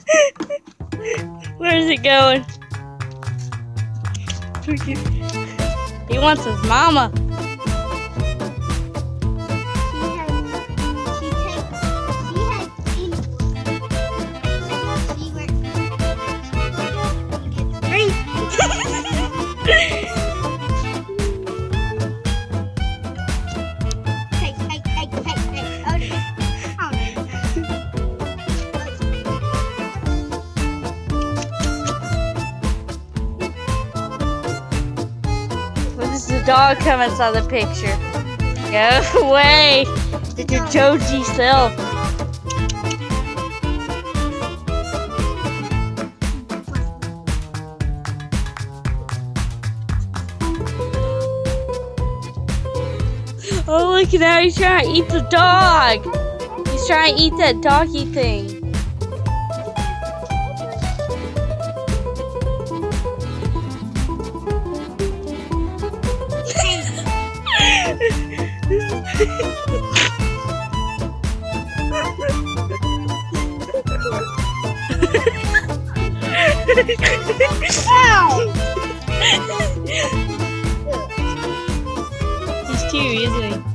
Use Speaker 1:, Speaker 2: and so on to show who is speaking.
Speaker 1: Where is it going? He wants his mama. This is the dog coming inside the picture. Go away. It's your Joji self. Oh, look at how he's trying to eat the dog. He's trying to eat that doggy thing. He's cute, isn't he?